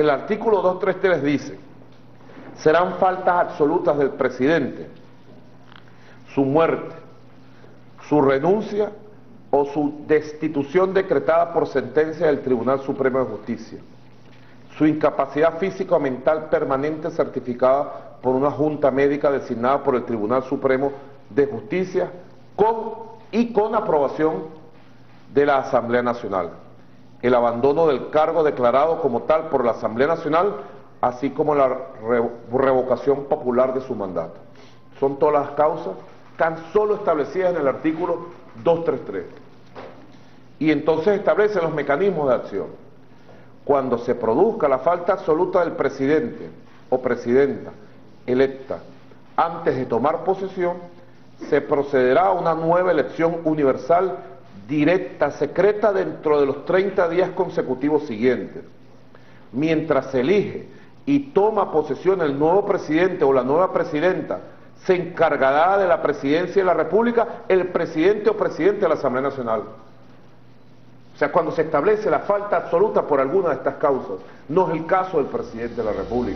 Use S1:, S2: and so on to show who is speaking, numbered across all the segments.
S1: El artículo 233 dice: serán faltas absolutas del presidente su muerte, su renuncia o su destitución decretada por sentencia del Tribunal Supremo de Justicia, su incapacidad física o mental permanente certificada por una junta médica designada por el Tribunal Supremo de Justicia con aprobación de la Asamblea Nacional, el abandono del cargo declarado como tal por la Asamblea Nacional, así como la revocación popular de su mandato. Son todas las causas tan solo establecidas en el artículo 233. Y entonces establece los mecanismos de acción. Cuando se produzca la falta absoluta del presidente o presidenta electa antes de tomar posesión, se procederá a una nueva elección universal, directa, secreta, dentro de los 30 días consecutivos siguientes. Mientras se elige y toma posesión el nuevo presidente o la nueva presidenta, se encargará de la presidencia de la República el presidente o presidente de la Asamblea Nacional. O sea, cuando se establece la falta absoluta por alguna de estas causas, no es el caso del presidente de la República.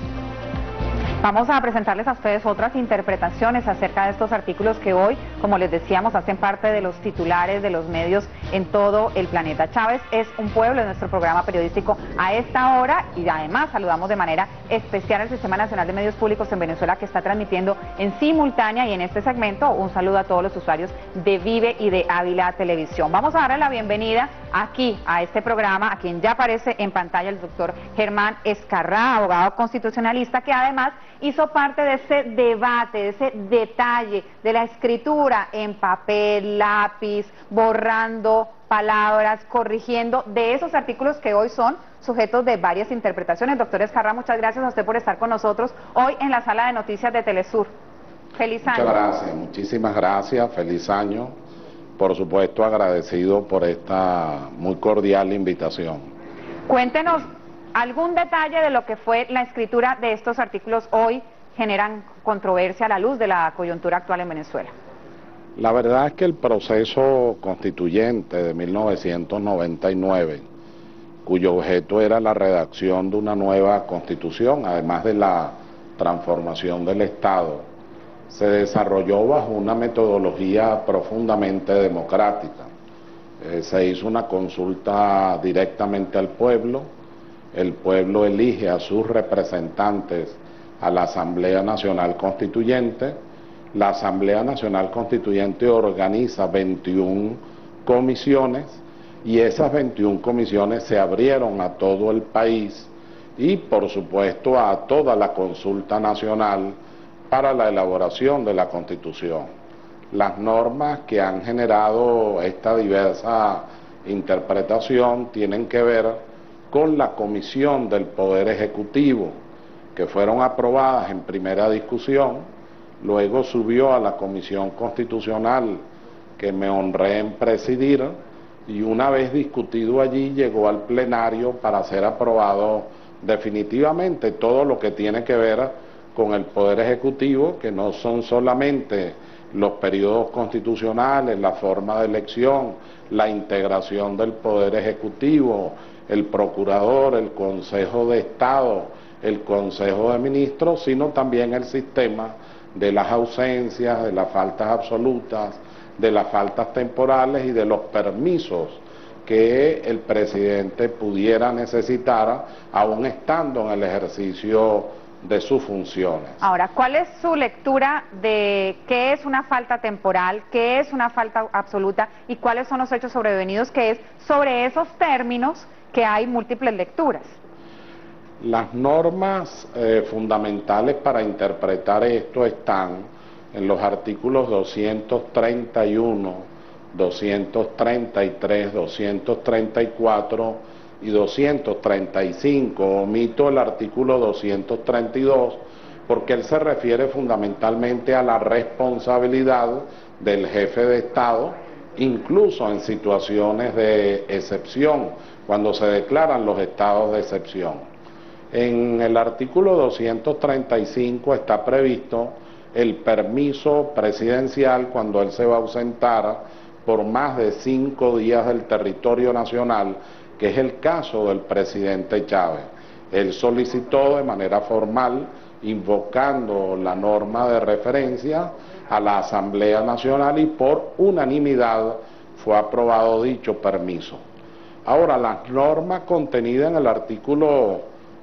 S2: Vamos a presentarles a ustedes otras interpretaciones acerca de estos artículos que hoy, como les decíamos, hacen parte de los titulares de los medios en todo el planeta. Chávez es un pueblo, de nuestro programa periodístico a esta hora, y además saludamos de manera especial al Sistema Nacional de Medios Públicos en Venezuela, que está transmitiendo en simultánea, y en este segmento un saludo a todos los usuarios de Vive y de Ávila Televisión. Vamos a darle la bienvenida aquí a este programa a quien ya aparece en pantalla, el doctor Germán Ezcarrá, abogado constitucionalista, que además hizo parte de ese debate, de ese detalle de la escritura en papel, lápiz, borrando palabras, corrigiendo, de esos artículos que hoy son sujetos de varias interpretaciones. Doctor Ezcarrá, muchas gracias a usted por estar con nosotros hoy en la sala de noticias de Telesur. Feliz año.
S3: Muchas gracias, muchísimas gracias, feliz año. Por supuesto, agradecido por esta muy cordial invitación.
S2: Cuéntenos algún detalle de lo que fue la escritura de estos artículos hoy generan controversia a la luz de la coyuntura actual en Venezuela.
S3: La verdad es que el proceso constituyente de 1999, cuyo objeto era la redacción de una nueva constitución, además de la transformación del Estado, se desarrolló bajo una metodología profundamente democrática. Se hizo una consulta directamente al pueblo. El pueblo elige a sus representantes a la Asamblea Nacional Constituyente. La Asamblea Nacional Constituyente organiza 21 comisiones y esas 21 comisiones se abrieron a todo el país y, por supuesto, a toda la consulta nacional para la elaboración de la Constitución. Las normas que han generado esta diversa interpretación tienen que ver con la Comisión del Poder Ejecutivo, que fueron aprobadas en primera discusión, luego subió a la Comisión Constitucional, que me honré en presidir, y una vez discutido allí llegó al plenario para ser aprobado definitivamente todo lo que tiene que ver con el Poder Ejecutivo, que no son solamente los periodos constitucionales, la forma de elección, la integración del Poder Ejecutivo, el Procurador, el Consejo de Estado, el Consejo de Ministros, sino también el sistema de las ausencias, de las faltas absolutas, de las faltas temporales y de los permisos que el presidente pudiera necesitar, aún estando en el ejercicio de sus funciones.
S2: Ahora, ¿cuál es su lectura de qué es una falta temporal, qué es una falta absoluta y cuáles son los hechos sobrevenidos, que es sobre esos términos que hay múltiples lecturas?
S3: Las normas fundamentales para interpretar esto están en los artículos 231, 233, 234 y 235. Omito el artículo 232 porque él se refiere fundamentalmente a la responsabilidad del jefe de Estado, incluso en situaciones de excepción, cuando se declaran los estados de excepción. En el artículo 235 está previsto el permiso presidencial cuando él se va a ausentar por más de 5 días del territorio nacional, que es el caso del presidente Chávez. Él solicitó de manera formal, invocando la norma de referencia, a la Asamblea Nacional y por unanimidad fue aprobado dicho permiso. Ahora, la norma contenida en el artículo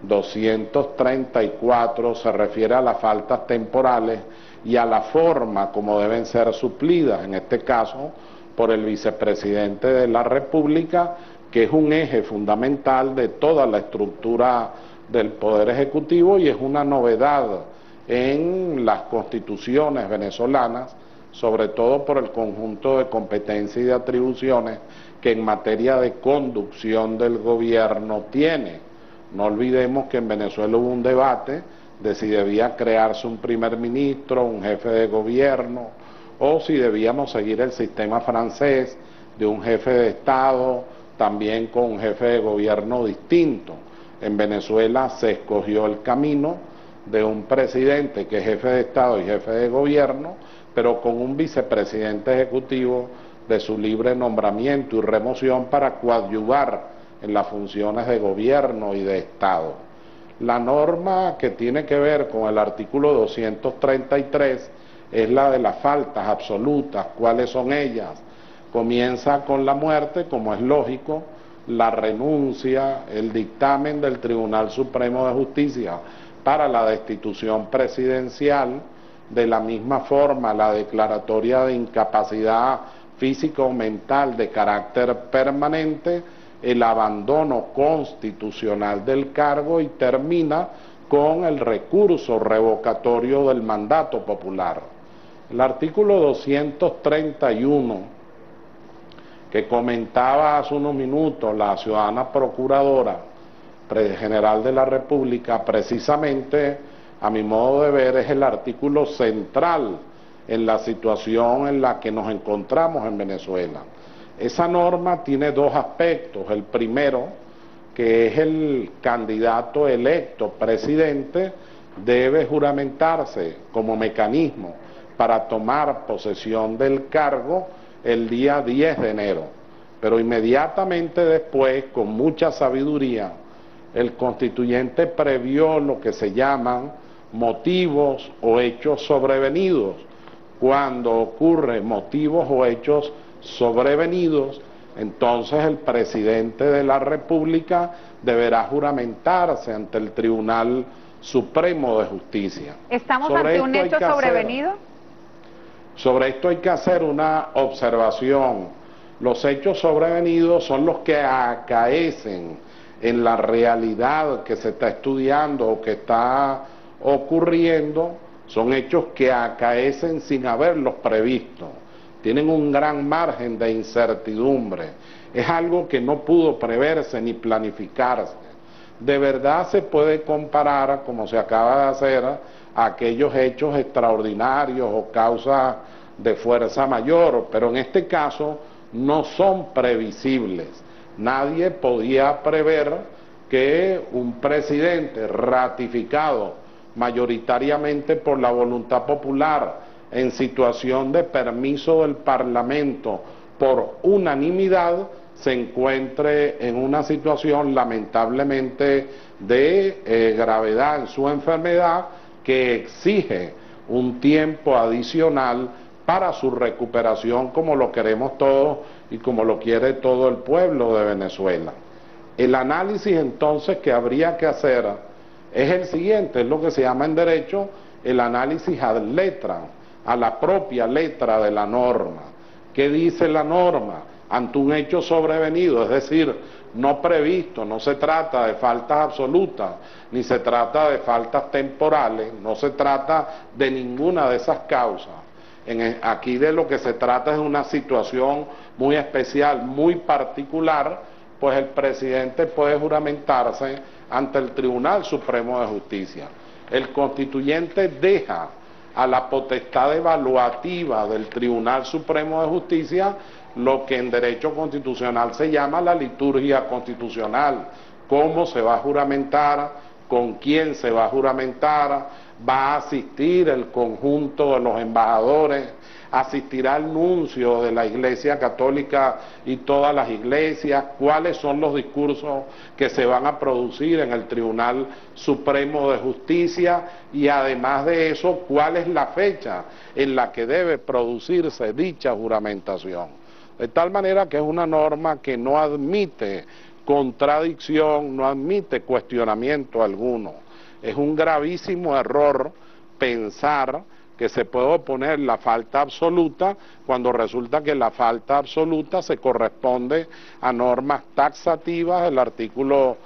S3: 234 se refiere a las faltas temporales y a la forma como deben ser suplidas, en este caso por el vicepresidente de la República, que es un eje fundamental de toda la estructura del Poder Ejecutivo y es una novedad en las constituciones venezolanas, sobre todo por el conjunto de competencias y de atribuciones que en materia de conducción del gobierno tiene. No olvidemos que en Venezuela hubo un debate de si debía crearse un primer ministro, un jefe de gobierno, o si debíamos seguir el sistema francés de un jefe de Estado, también con un jefe de gobierno distinto. En Venezuela se escogió el camino de un presidente que es jefe de Estado y jefe de gobierno, pero con un vicepresidente ejecutivo de su libre nombramiento y remoción para coadyuvar en las funciones de gobierno y de Estado. La norma que tiene que ver con el artículo 233 es la de las faltas absolutas. ¿Cuáles son ellas? Comienza con la muerte, como es lógico, la renuncia, el dictamen del Tribunal Supremo de Justicia para la destitución presidencial, de la misma forma la declaratoria de incapacidad física o mental de carácter permanente, el abandono constitucional del cargo y termina con el recurso revocatorio del mandato popular. El artículo 231, que comentaba hace unos minutos la ciudadana procuradora general de la República, precisamente, a mi modo de ver, es el artículo central en la situación en la que nos encontramos en Venezuela. Esa norma tiene dos aspectos. El primero, que es el candidato electo presidente, debe juramentarse como mecanismo para tomar posesión del cargo el día 10 de enero. Pero inmediatamente después, con mucha sabiduría, el constituyente previó lo que se llaman motivos o hechos sobrevenidos. Cuando ocurre motivos o hechos sobrevenidos, entonces el presidente de la República deberá juramentarse ante el Tribunal Supremo de Justicia.
S2: ¿Estamos ante un hecho sobrevenido?
S3: Sobre esto hay que hacer una observación. Los hechos sobrevenidos son los que acaecen en la realidad que se está estudiando o que está ocurriendo, son hechos que acaecen sin haberlos previsto. Tienen un gran margen de incertidumbre. Es algo que no pudo preverse ni planificarse. De verdad se puede comparar, como se acaba de hacer, a aquellos hechos extraordinarios o causas de fuerza mayor, pero en este caso no son previsibles. Nadie podía prever que un presidente ratificado mayoritariamente por la voluntad popular, en situación de permiso del Parlamento por unanimidad, se encuentre en una situación lamentablemente de gravedad en su enfermedad que exige un tiempo adicional para su recuperación, como lo queremos todos y como lo quiere todo el pueblo de Venezuela. El análisis entonces que habría que hacer es el siguiente, es lo que se llama en derecho el análisis ad letra, a la propia letra de la norma. ¿Qué dice la norma? Ante un hecho sobrevenido, es decir, no previsto, no se trata de faltas absolutas, ni se trata de faltas temporales, no se trata de ninguna de esas causas. Aquí de lo que se trata es una situación muy especial, muy particular, pues el presidente puede juramentarse ante el Tribunal Supremo de Justicia. El constituyente deja a la potestad evaluativa del Tribunal Supremo de Justicia lo que en derecho constitucional se llama la liturgia constitucional, cómo se va a juramentar, con quién se va a juramentar, va a asistir el conjunto de los embajadores, asistirá el nuncio de la Iglesia Católica y todas las iglesias, cuáles son los discursos que se van a producir en el Tribunal Supremo de Justicia y además de eso, cuál es la fecha en la que debe producirse dicha juramentación. De tal manera que es una norma que no admite contradicción, no admite cuestionamiento alguno. Es un gravísimo error pensar que se puede oponer la falta absoluta cuando resulta que la falta absoluta se corresponde a normas taxativas del artículo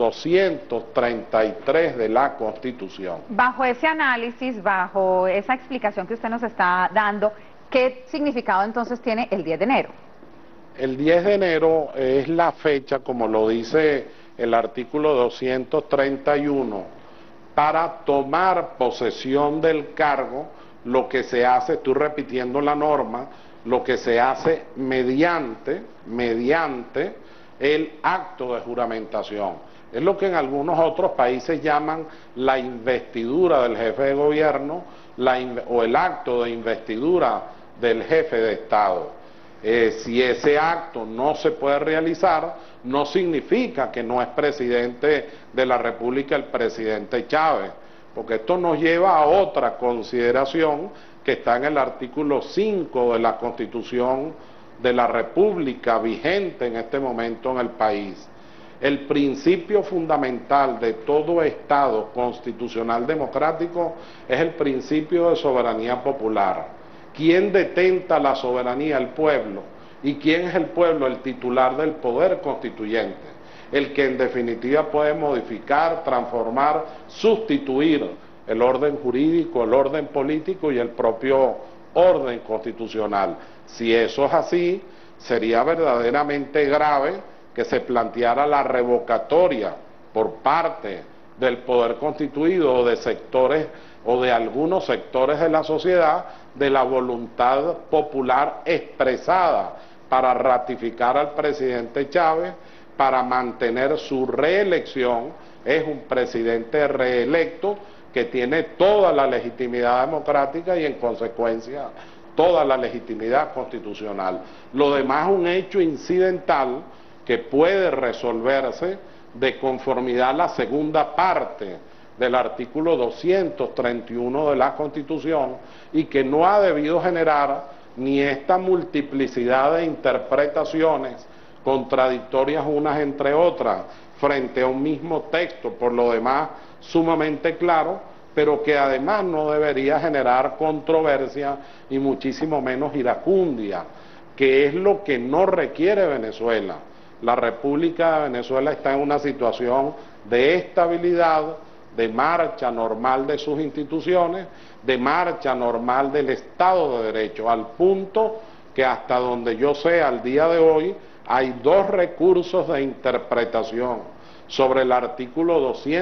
S3: 233 de la Constitución.
S2: Bajo ese análisis, bajo esa explicación que usted nos está dando, ¿qué significado entonces tiene el 10 de enero?
S3: El 10 de enero es la fecha, como lo dice el artículo 231, para tomar posesión del cargo. Lo que se hace, estoy repitiendo la norma, lo que se hace mediante el acto de juramentación. Es lo que en algunos otros países llaman la investidura del jefe de gobierno o el acto de investidura del jefe de Estado. Si ese acto no se puede realizar, no significa que no es presidente de la República el presidente Chávez, porque esto nos lleva a otra consideración que está en el artículo 5 de la Constitución de la República vigente en este momento en el país. El principio fundamental de todo Estado constitucional democrático es el principio de soberanía popular. ¿Quién detenta la soberanía? El pueblo. ¿Y quién es el pueblo? El titular del poder constituyente. El que en definitiva puede modificar, transformar, sustituir el orden jurídico, el orden político y el propio orden constitucional. Si eso es así, sería verdaderamente grave que se planteara la revocatoria por parte del poder constituido o de sectores o de algunos sectores de la sociedad de la voluntad popular expresada para ratificar al presidente Chávez, para mantener su reelección. Es un presidente reelecto que tiene toda la legitimidad democrática y en consecuencia toda la legitimidad constitucional. Lo demás es un hecho incidental que puede resolverse de conformidad a la segunda parte del artículo 231 de la Constitución y que no ha debido generar ni esta multiplicidad de interpretaciones contradictorias unas entre otras frente a un mismo texto, por lo demás sumamente claro, pero que además no debería generar controversia y muchísimo menos iracundia, que es lo que no requiere Venezuela. La República de Venezuela está en una situación de estabilidad, de marcha normal de sus instituciones, de marcha normal del Estado de Derecho, al punto que hasta donde yo sé al día de hoy hay dos recursos de interpretación sobre el artículo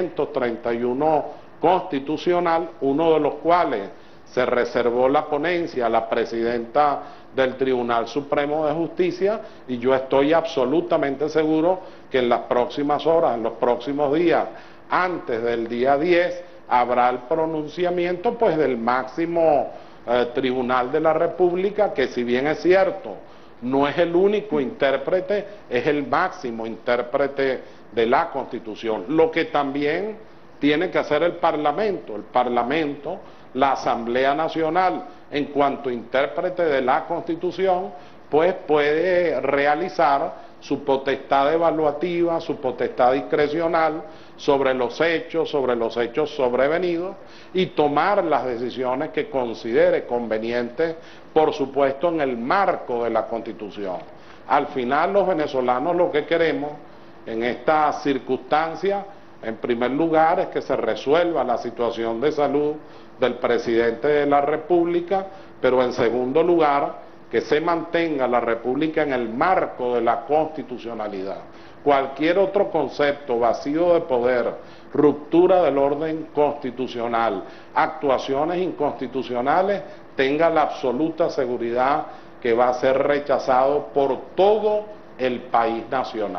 S3: 231 constitucional, uno de los cuales se reservó la ponencia a la presidenta del Tribunal Supremo de Justicia, y yo estoy absolutamente seguro que en las próximas horas, en los próximos días, antes del día 10, habrá el pronunciamiento pues del máximo Tribunal de la República, que si bien es cierto, no es el único intérprete, es el máximo intérprete de la Constitución. Lo que también tiene que hacer el Parlamento, la Asamblea Nacional, en cuanto intérprete de la Constitución, pues puede realizar su potestad evaluativa, su potestad discrecional sobre los hechos sobrevenidos y tomar las decisiones que considere convenientes, por supuesto en el marco de la Constitución. Al final los venezolanos lo que queremos en esta circunstancia, en primer lugar, es que se resuelva la situación de salud del presidente de la República, pero en segundo lugar, que se mantenga la República en el marco de la constitucionalidad. Cualquier otro concepto, vacío de poder, ruptura del orden constitucional, actuaciones inconstitucionales, tenga la absoluta seguridad que va a ser rechazado por todo el país nacional.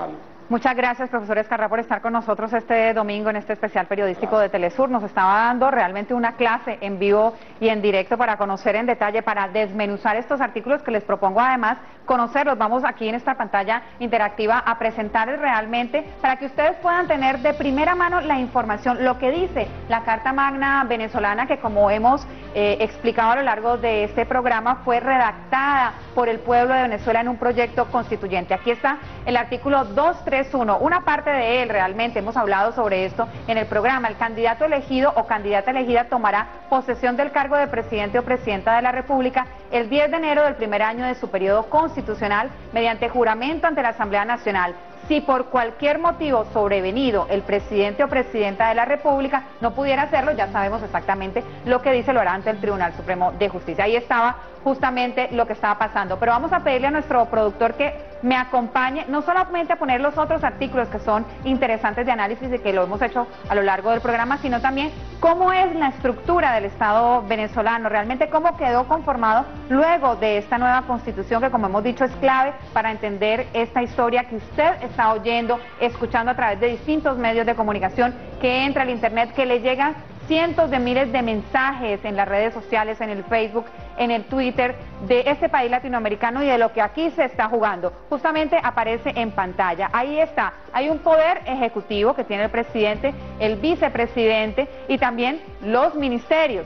S2: Muchas gracias, profesor Escarrá, por estar con nosotros este domingo en este especial periodístico de Telesur. Nos estaba dando realmente una clase en vivo y en directo para conocer en detalle, para desmenuzar estos artículos que les propongo además conocerlos. Vamos aquí en esta pantalla interactiva a presentarles realmente para que ustedes puedan tener de primera mano la información, lo que dice la Carta Magna venezolana, que como hemos explicado a lo largo de este programa, fue redactada por el pueblo de Venezuela en un proyecto constituyente. Aquí está el artículo 231, una parte de él realmente, hemos hablado sobre esto en el programa. El candidato elegido o candidata elegida tomará posesión del cargo de presidente o presidenta de la República el 10 de enero del primer año de su periodo constitucional mediante juramento ante la Asamblea Nacional. Si por cualquier motivo sobrevenido el presidente o presidenta de la República no pudiera hacerlo, ya sabemos exactamente lo que dice, lo hará ante el Tribunal Supremo de Justicia. Ahí estaba justamente lo que estaba pasando. Pero vamos a pedirle a nuestro productor que me acompañe, no solamente a poner los otros artículos que son interesantes de análisis y que lo hemos hecho a lo largo del programa, sino también cómo es la estructura del Estado venezolano, realmente cómo quedó conformado luego de esta nueva Constitución, que como hemos dicho es clave para entender esta historia que usted está oyendo, escuchando a través de distintos medios de comunicación, que entra al Internet, que le llegan cientos de miles de mensajes en las redes sociales, en el Facebook, en el Twitter, de este país latinoamericano y de lo que aquí se está jugando. Justamente aparece en pantalla. Ahí está. Hay un poder ejecutivo que tiene el presidente, el vicepresidente y también los ministerios.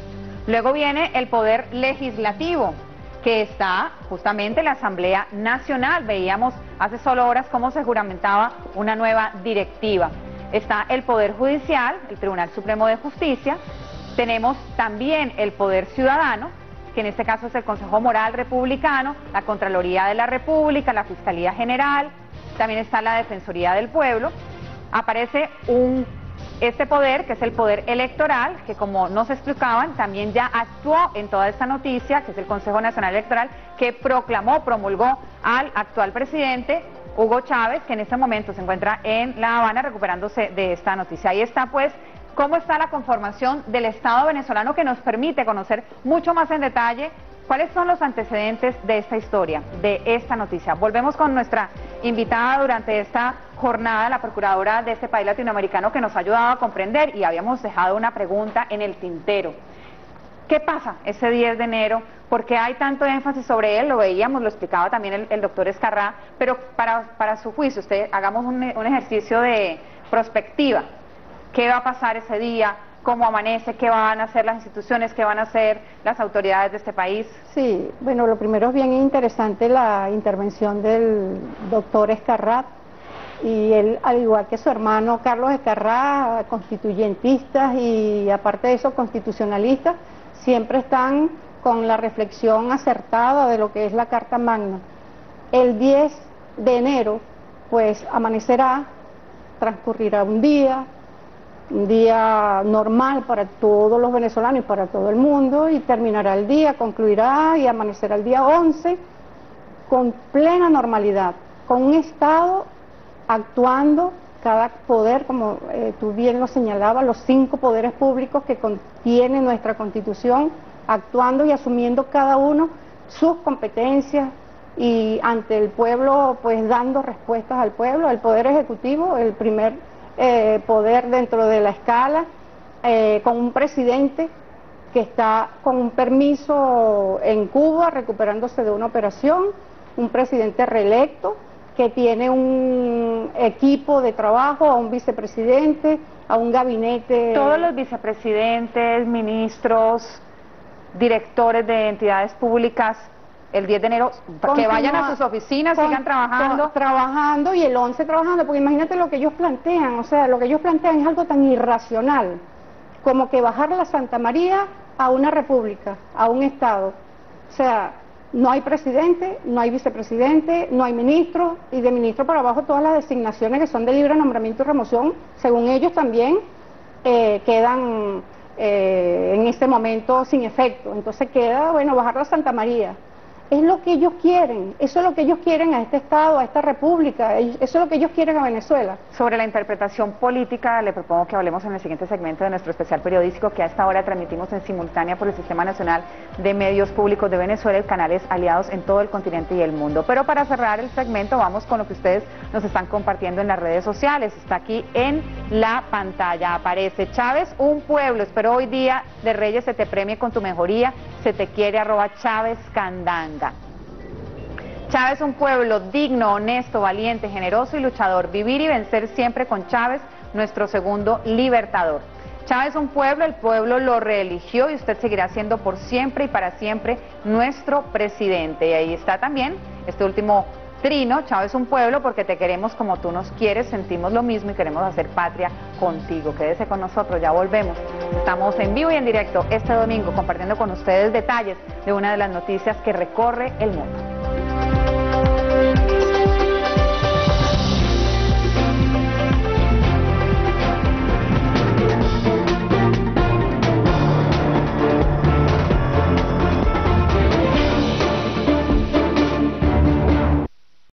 S2: Luego viene el poder legislativo, que está justamente la Asamblea Nacional. Veíamos hace solo horas cómo se juramentaba una nueva directiva. Está el Poder Judicial, el Tribunal Supremo de Justicia. Tenemos también el Poder Ciudadano, que en este caso es el Consejo Moral Republicano, la Contraloría de la República, la Fiscalía General, también está la Defensoría del Pueblo. Aparece este poder, que es el poder electoral, que como nos explicaban, también ya actuó en toda esta noticia, que es el Consejo Nacional Electoral, que promulgó al actual presidente, Hugo Chávez, que en este momento se encuentra en La Habana recuperándose de esta noticia. Ahí está pues cómo está la conformación del Estado venezolano, que nos permite conocer mucho más en detalle cuáles son los antecedentes de esta historia, de esta noticia. Volvemos con nuestra invitada durante esta jornada, la procuradora de este país latinoamericano, que nos ha ayudado a comprender, y habíamos dejado una pregunta en el tintero. ¿Qué pasa ese 10 de enero? ¿Por qué hay tanto énfasis sobre él? Lo veíamos, lo explicaba también el doctor Escarrá, pero para su juicio, hagamos un ejercicio de prospectiva. ¿Qué va a pasar ese día? ¿Cómo amanece? ¿Qué van a hacer las instituciones? ¿Qué van a hacer las autoridades de este país?
S4: Sí, bueno, lo primero es bien interesante la intervención del doctor Escarrá, y él, al igual que su hermano Carlos Escarrá, constituyentistas y aparte de eso constitucionalistas, siempre están con la reflexión acertada de lo que es la Carta Magna. El 10 de enero, pues amanecerá, transcurrirá un día normal para todos los venezolanos y para todo el mundo, y terminará el día, concluirá y amanecerá el día 11 con plena normalidad, con un Estado actuando, cada poder, como tú bien lo señalabas, los 5 poderes públicos que contiene nuestra Constitución, actuando y asumiendo cada uno sus competencias y ante el pueblo, pues dando respuestas al pueblo. El Poder Ejecutivo, el primer poder dentro de la escala, con un presidente que está con un permiso en Cuba recuperándose de una operación, un presidente reelecto que tiene un equipo de trabajo, a un vicepresidente, a un gabinete.
S2: Todos los vicepresidentes, ministros, directores de entidades públicas, el 10 de enero, que vayan a sus oficinas, sigan trabajando.
S4: Trabajando, y el 11 trabajando, porque imagínate lo que ellos plantean, o sea, lo que ellos plantean es algo tan irracional, como que bajar la Santa María a una república, a un Estado. O sea, no hay presidente, no hay vicepresidente, no hay ministro, y de ministro para abajo todas las designaciones que son de libre nombramiento y remoción, según ellos también, quedan en este momento sin efecto. Entonces queda, bueno, bajar la Santa María. Es lo que ellos quieren, eso es lo que ellos quieren a este Estado, a esta República, eso es lo que ellos quieren a Venezuela.
S2: Sobre la interpretación política, le propongo que hablemos en el siguiente segmento de nuestro especial periodístico que a esta hora transmitimos en simultánea por el Sistema Nacional de Medios Públicos de Venezuela y canales aliados en todo el continente y el mundo. Pero para cerrar el segmento vamos con lo que ustedes nos están compartiendo en las redes sociales. Está aquí en la pantalla, aparece Chávez, un pueblo, espero hoy día de Reyes se te premie con tu mejoría, se te quiere @Chávez Candanga. Chávez, un pueblo digno, honesto, valiente, generoso y luchador. Vivir y vencer siempre con Chávez, nuestro segundo libertador. Chávez, un pueblo, el pueblo lo reeligió y usted seguirá siendo por siempre y para siempre nuestro presidente. Y ahí está también este último trino, Chávez, un pueblo, porque te queremos como tú nos quieres, sentimos lo mismo y queremos hacer patria contigo. Quédese con nosotros, ya volvemos. Estamos en vivo y en directo este domingo compartiendo con ustedes detalles de una de las noticias que recorre el mundo.